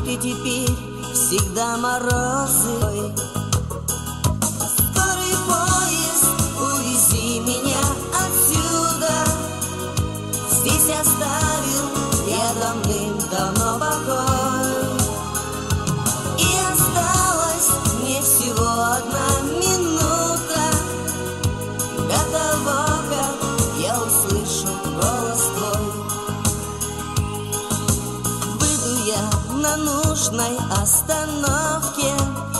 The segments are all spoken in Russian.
ты теперь всегда морозы. Скорый поезд, увези меня отсюда. Здесь оставил я давным-давно покой. И осталась мне всего одна минута до того, как я услышу голос твой. Выйду я на нужной остановке.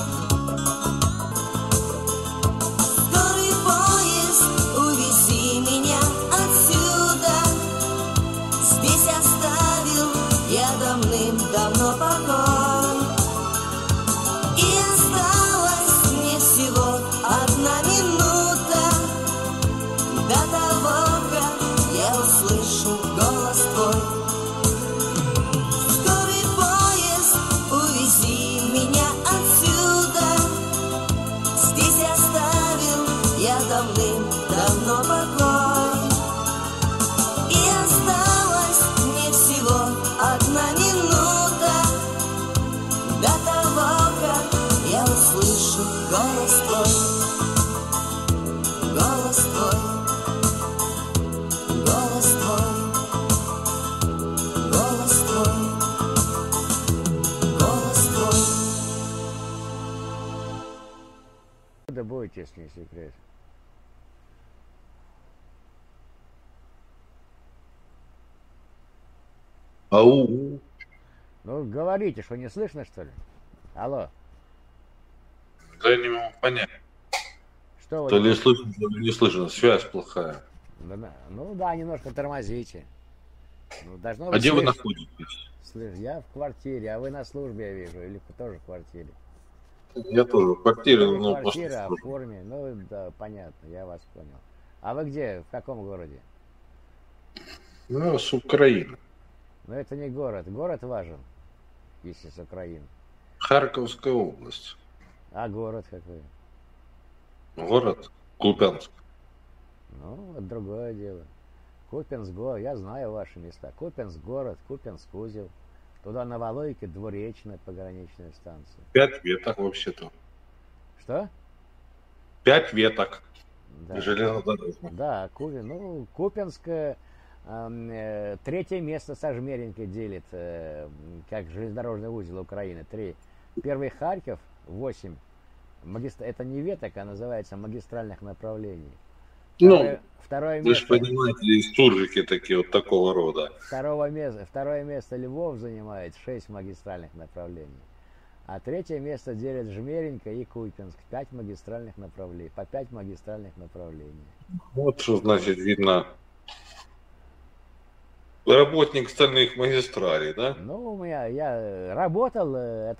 Скорый поезд, увези меня отсюда. Здесь оставил я давным-давно покой. И осталась мне всего одна минута до того, как я услышу голос твой. Скорый поезд, увези меня отсюда. Здесь оставил я давным-давно покой. И осталась мне всего одна минута до того, как я услышу голос твой. Голос твой. Голос твой. Голос твой. Голос твой. Да бойтесь, не секрет. Ау. Ну, говорите, что не слышно, что ли? Алло, Да я не могу понять. что вы... То ли слышно, то ли не слышно. Связь плохая. Ну да, немножко тормозите. Ну, должно А быть где вы слышно. находитесь? Я в квартире, а вы на службе, я вижу, или тоже в квартире? Я тоже в квартире, Вы но квартира, а в после. форме, ну да, понятно, я вас понял. А вы где, в каком городе? Ну, с Украины. Ну это не город, город важен, если с Украины. Харьковская область. А город какой? Город Купянск. Ну, вот другое дело. Купенск город, я знаю ваши места. Купенск город, Купенск узел. Туда на Валойке Двуречная пограничная станция. 5 веток вообще-то. Что? 5 веток. Да. Железнодорожных. Да, Купенск третье место со Жмеринкой делит, как железнодорожный узел Украины. Первый Харьков, 8. Это не веток, а называется магистральных направлений. Второе Вы же место, понимаете, суржики такие вот такого рода. второе место Львов занимает 6 магистральных направлений. А третье место делят Жмеринка и Купенск. 5 магистральных направлений. По 5 магистральных направлений. Вот что значит видно. Работник стальных магистралей, да? Ну, я работал, это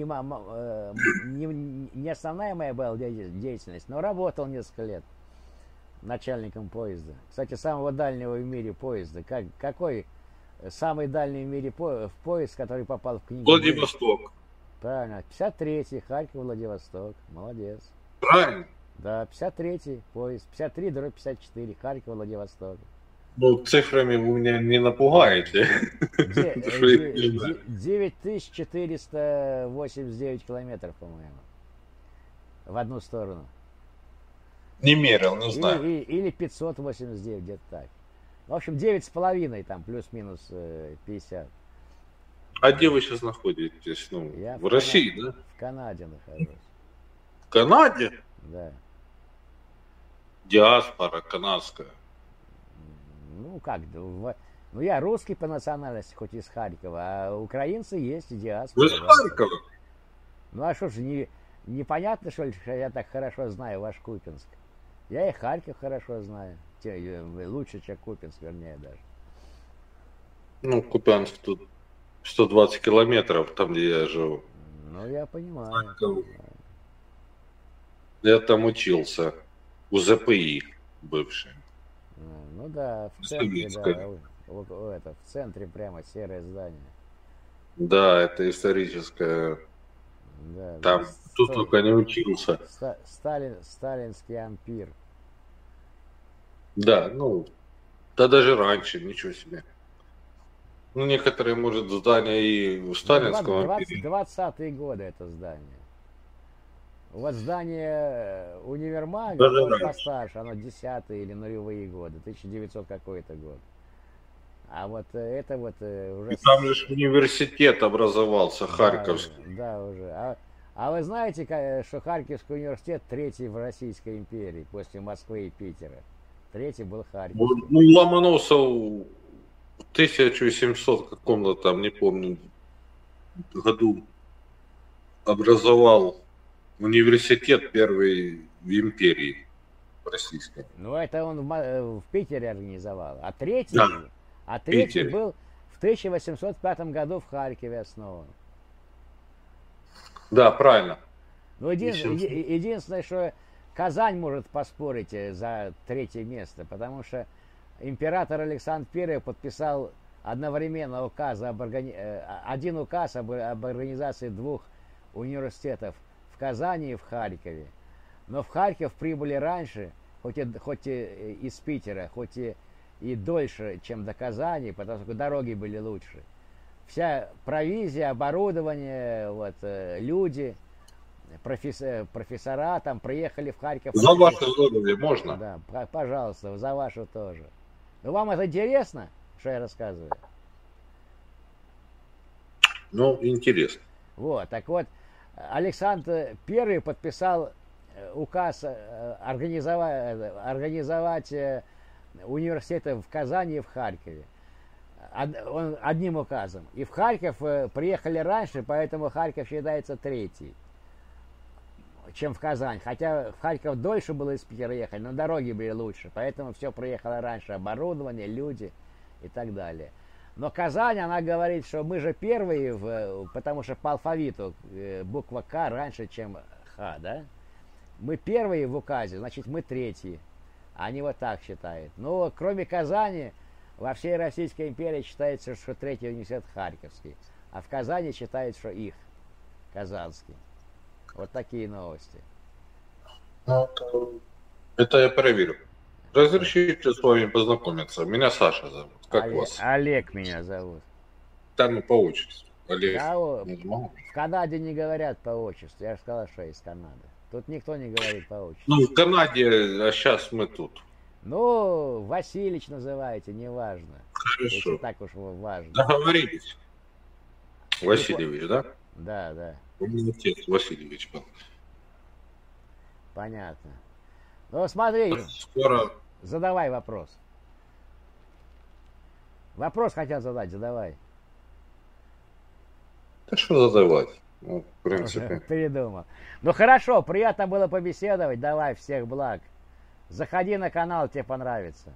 не основная моя была деятельность, но работал несколько лет начальником поезда. Кстати, самого дальнего в мире поезда. Какой самый дальний в мире поезд, который попал в книгу? Владивосток. Правильно, 53-й, Харьков, Владивосток. Молодец. Правильно? Да, 53-й поезд, 53/54, Харьков, Владивосток. Ну, цифрами вы меня не напугаете. 9489 километров, по-моему, в одну сторону. Не мерил, не знаю. Или 589, где-то так. В общем, 9,5 там, плюс-минус 50. А где вы сейчас находитесь? Ну, Я в России, да? В Канаде нахожусь. В Канаде? Да. Диаспора канадская. Ну как, ну я русский по национальности, хоть из Харькова, а украинцы есть и диаспора. Вы из Харькова? Ну а что ж, непонятно, что ли, что я так хорошо знаю ваш Купенск? Я и Харьков хорошо знаю. Лучше, чем Купенск, вернее, даже. Ну, Купянск тут 120 километров, там, где я живу. Ну, я понимаю. Харьков. Я там учился. У ЗПИ бывший. Ну да, в центре, да. В центре прямо серое здание. Да, это историческое. Да, Там, да. тут только не учился. Сталинский ампир. Да, ну, да даже раньше, ничего себе. Ну, некоторые, может, здания и в сталинском периоде. 20-е годы это здание. Вот здание универмага, Даже оно раньше. постарше, оно 10-е или нулевые годы, 1900 какой-то год. А вот это вот уже... И там же ж университет образовался, Да, Харьковский. да, уже. А вы знаете, что Харьковский университет третий в Российской империи после Москвы и Питера? Третий был Харьковский. Ну, Ломоносов в 1700 каком-то там, не помню, году образовал университет первый в империи российской. Ну, это он в Питере организовал. А третий, Да, третий Питере. был в 1805 году в Харькове основан. Да, правильно. Ну, единственное, что Казань может поспорить за третье место, потому что император Александр I подписал одновременно один указ об организации двух университетов в Казани и в Харькове. Но в Харьков прибыли раньше, хоть и из Питера, хоть и дольше, чем до Казани, потому что дороги были лучше. Вся провизия, оборудование, вот, люди, профессора там приехали в Харьков. За ваше здоровье можно? Да, пожалуйста, за вашу тоже. Ну, вам это интересно, что я рассказываю? Ну, интересно. Вот, так вот, Александр I подписал указ организовать университеты в Казани и в Харькове. Он одним указом. И в Харьков приехали раньше, поэтому Харьков считается третий, чем в Казань. Хотя в Харьков дольше было из Питера ехать, но дороги были лучше. Поэтому все приехало раньше. Оборудование, люди и так далее. Но Казань, она говорит, что мы же первые, потому что по алфавиту буква К раньше, чем Х, да? Мы первые в указе, значит мы третьи. Они вот так считают. Но кроме Казани, во всей Российской империи считается, что третий университет Харьковский. А в Казани считают, что их, Казанский. Вот такие новости. Ну, это я проверю. Разрешите с вами познакомиться. Меня Саша зовут. Как вас? Олег меня зовут. Да, ну, по отчеству. Олег. Да, Не могу. в Канаде не говорят по отчеству. Я же сказал, что я из Канады. Тут никто не говорит по отчеству. Ну, в Канаде, а сейчас мы тут. Ну, Васильич называйте, неважно. Если Хорошо. так уж важно. Договорились. Васильевич, да? Да, да, У меня отец Васильевич был. понятно. Ну, смотри, Скоро. задавай вопрос. Вопрос хотел задать, задавай. Да что задавать? Ну, в принципе. Передумал. Ну хорошо, приятно было побеседовать. Давай, всех благ. Заходи на канал, тебе понравится.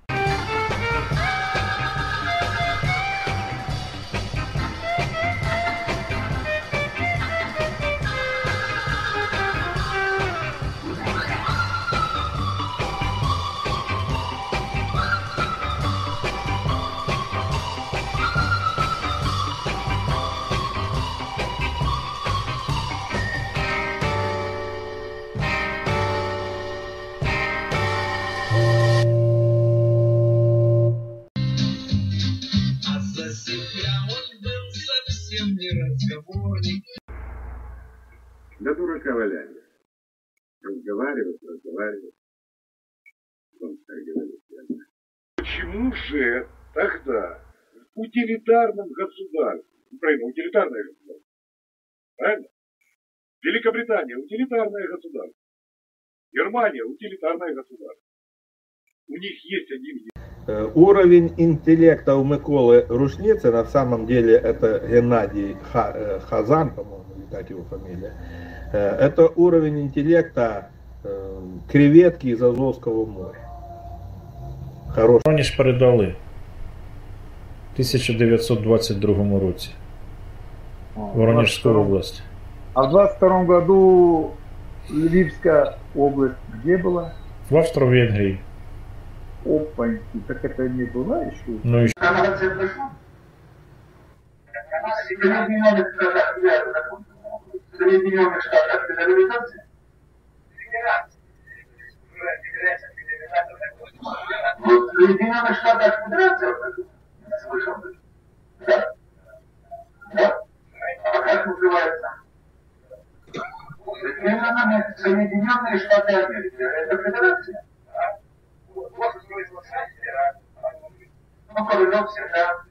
А за себя он был совсем не разговорник. Да дурака валяли. Разговаривать. Он так говорит. Почему же тогда в утилитарном государстве, Украина утилитарное государство, правильно? Великобритания утилитарное государство, Германия утилитарное государство. У них есть один. Уровень интеллекта у Миколы Рушницы, на самом деле это Геннадий Хазан, по-моему, или как его фамилия, это уровень интеллекта креветки из Азовского моря. Хороший. Воронеж передали в 1922 році. Воронежскую область. А в 22 году Львивская область где была? В Австро-Венгрии. Опаньки, так это не была еще? Ну и Соединенных Штатах Федерации? В Соединенных Штатах Федерации? Слышал. Соединенные Штаты Америки. Это федерация? Вот. Можно строить Лос-Анджелес, ну, Колымов всегда